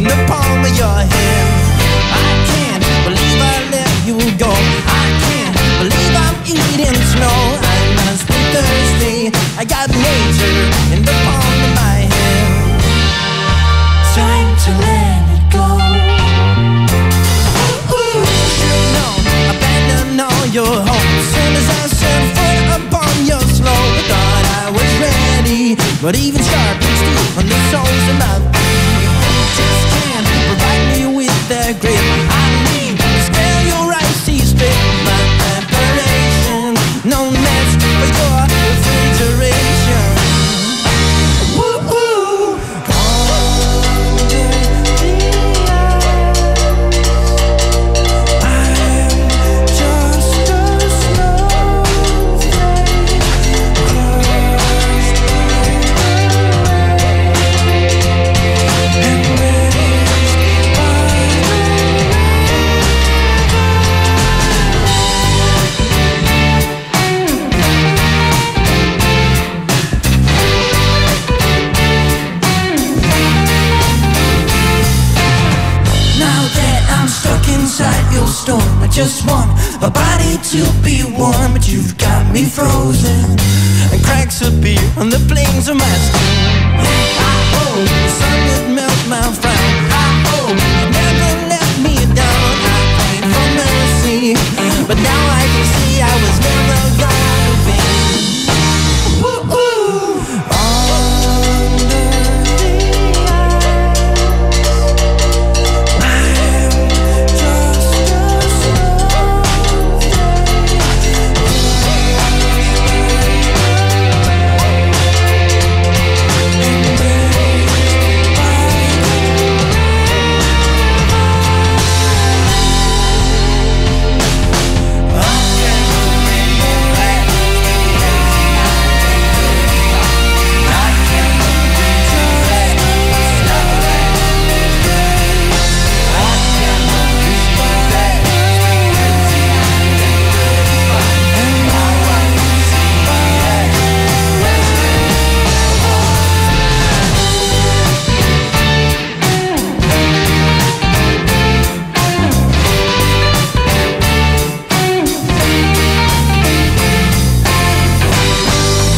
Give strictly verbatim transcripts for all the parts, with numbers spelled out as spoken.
the palm of your hand. I can't believe I let you go. I can't believe I'm eating snow. I must be thirsty. I got nature in the palm of my hand. Time to let it go. Ooh, should've known, abandon all your hope. As soon as I set foot upon your slope, I thought I was ready, but even sharp and steel on the soles of my feet just can't provide me with that grip. I need to scale your icy spit. My preparation, no match for your refrigeration. Woo-hoo. Under the ice, I'm just a snowflake crushed and raised by Now that I'm stuck inside your storm, I just want a body to be warm, but you've got me frozen, and cracks appear on the plains of my skin. I hope the sun would melt my frown. I hope you'd never let me down. I prayed for mercy, but now I can see I was never gonna be. Woo-hoo. Under the ice, I'm just a snowflake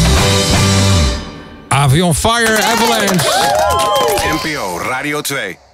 Avion Fire Avalanche. N P O Radio twee.